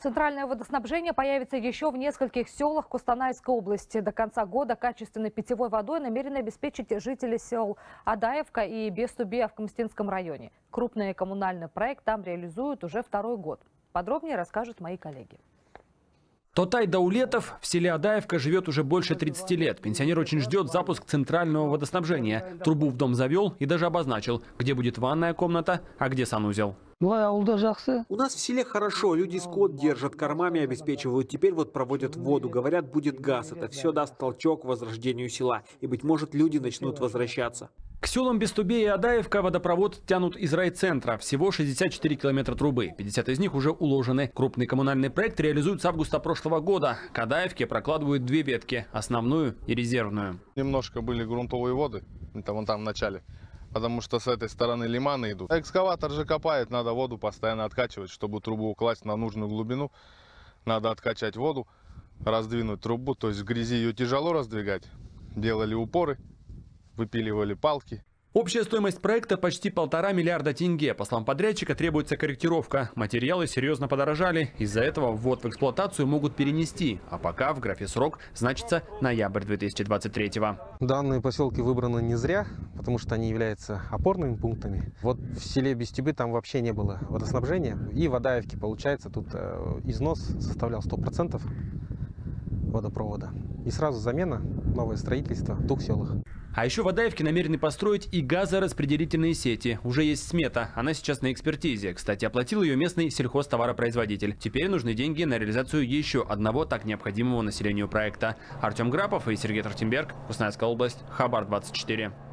Центральное водоснабжение появится еще в нескольких селах Костанайской области. До конца года качественной питьевой водой намерены обеспечить жители сел Адаевка и Бестубия в Камстинском районе. Крупный коммунальный проект там реализуют уже второй год. Подробнее расскажут мои коллеги. Тотай Даулетов в селе Адаевка живет уже больше 30 лет. Пенсионер очень ждет запуск центрального водоснабжения. Трубу в дом завел и даже обозначил, где будет ванная комната, а где санузел. У нас в селе хорошо, люди скот держат, кормами обеспечивают. Теперь вот проводят воду, говорят, будет газ. Это все даст толчок к возрождению села. И, быть может, люди начнут возвращаться. К селам Бестубия и Адаевка водопровод тянут из райцентра. Всего 64 километра трубы. 50 из них уже уложены. Крупный коммунальный проект реализуют с августа прошлого года. К Адаевке прокладывают две ветки – основную и резервную. Немножко были грунтовые воды, это вон там в начале. Потому что с этой стороны лиманы идут. Экскаватор же копает, надо воду постоянно откачивать. Чтобы трубу укласть на нужную глубину, надо откачать воду, раздвинуть трубу. То есть в грязи ее тяжело раздвигать. Делали упоры, выпиливали палки. Общая стоимость проекта почти 1,5 миллиарда тенге. По словам подрядчика, требуется корректировка. Материалы серьезно подорожали. Из-за этого ввод в эксплуатацию могут перенести. А пока в графе срок значится ноябрь 2023-го. Данные поселки выбраны не зря, потому что они являются опорными пунктами. Вот в селе Бестюбы там вообще не было водоснабжения. И в Адаевке, получается, тут износ составлял 100% водопровода. И сразу замена, новое строительство в 2 селах. А еще в Адаевке намерены построить и газораспределительные сети. Уже есть смета, она сейчас на экспертизе. Кстати, оплатил ее местный сельхозтоваропроизводитель. Теперь нужны деньги на реализацию еще одного так необходимого населению проекта. Артем Грапов и Сергей Трахтенберг, Костанайская область, Хабар 24.